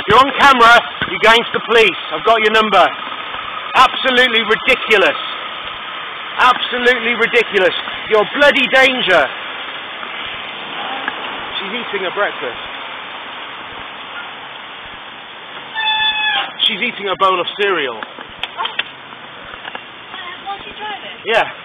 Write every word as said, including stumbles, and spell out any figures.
You're on camera, you're going to the police. I've got your number. Absolutely ridiculous. Absolutely ridiculous. You're bloody danger. She's eating her breakfast. She's eating a bowl of cereal. While she's driving? Yeah.